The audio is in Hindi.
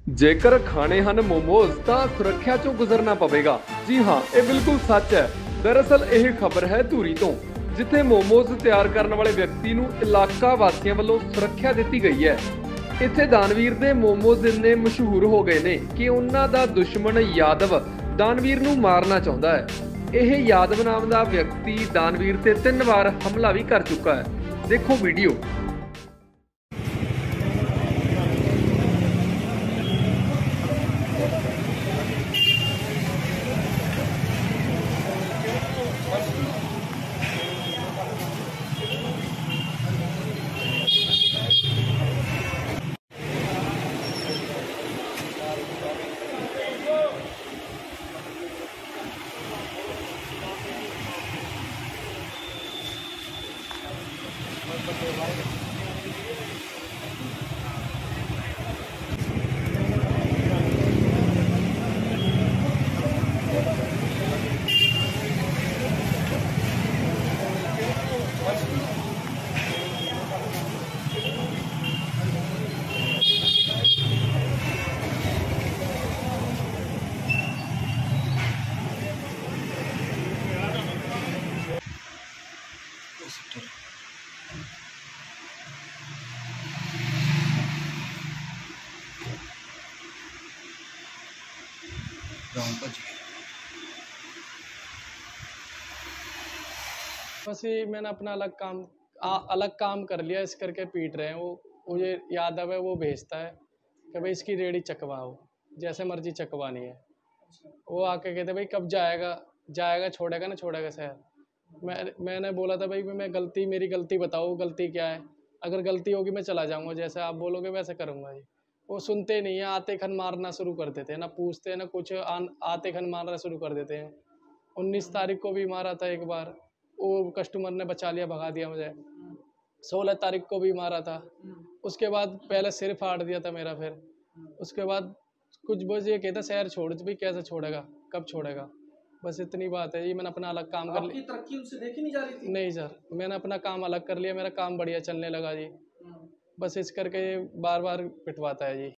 ਜੇਕਰ ਖਾਣੇ ਹਨ ਮੋਮੋਜ਼ ਤਾਂ ਸੁਰੱਖਿਆ ਚੋਂ ਗੁਜ਼ਰਨਾ ਪਵੇਗਾ। ਜੀ ਹਾਂ, ਇਹ ਬਿਲਕੁਲ ਸੱਚ ਹੈ। ਦਰਅਸਲ ਇਹ ਖਬਰ ਹੈ ਧੂਰੀ ਤੋਂ, ਜਿੱਥੇ ਮੋਮੋਜ਼ ਤਿਆਰ ਕਰਨ ਵਾਲੇ ਵਿਅਕਤੀ ਨੂੰ ਇਲਾਕਾ ਵਾਸੀਆਂ ਵੱਲੋਂ ਸੁਰੱਖਿਆ ਦਿੱਤੀ ਗਈ ਹੈ। ਇੱਥੇ ਦਾਨਵੀਰ ਦੇ ਮੋਮੋਜ਼ ਇੰਨੇ ਮਸ਼ਹੂਰ ਹੋ ਗਏ ਨੇ ਕਿ ਉਹਨਾਂ ਦਾ ਦੁਸ਼ਮਣ ਯਾਦਵ ਦਾਨਵੀਰ ਨੂੰ ਮਾਰਨਾ ਚਾਹੁੰਦਾ ਹੈ। ਇਹ ਯਾਦਵ ਨਾਮ ਦਾ ਵਿਅਕਤੀ ਦਾਨਵੀਰ ਤੇ 3 ਵਾਰ ਹਮਲਾ ਵੀ ਕਰ ਚੁੱਕਾ ਹੈ। ਦੇਖੋ ਵੀਡੀਓ। बस ये मैंने अपना अलग काम कर लिया, इस करके पीट रहे हैं। वो मुझे यादव है, वो भेजता है कि भाई इसकी रेडी चकवाओ, जैसे मर्जी चकवानी है। वो आके कहते भाई कब जाएगा छोड़ेगा ना छोड़ेगा शहर। मैंने बोला था भाई मेरी गलती बताओ, गलती क्या है। अगर गलती होगी मैं चला जाऊँगा, जैसे आप बोलोगे वैसे करूँगा जी। वो सुनते नहीं है, आते खन मारना शुरू कर देते हैं, ना पूछते हैं ना कुछ, आते खन मारना शुरू कर देते हैं। 19 तारीख को भी मारा था एक बार, वो कस्टमर ने बचा लिया, भगा दिया मुझे। 16 तारीख को भी मारा था। उसके बाद पहले सिर फाड़ दिया था मेरा। फिर उसके बाद कुछ बस ये कहता शहर छोड़, भी कैसे छोड़ेगा, कब छोड़ेगा। बस इतनी बात है जी। मैंने अपना अलग काम कर लिया। तरक्की उससे देखी नहीं जा रही थी? नहीं सर, मैंने अपना काम अलग कर लिया, मेरा काम बढ़िया चलने लगा जी। बस इस करके बार बार पिटवाता है जी।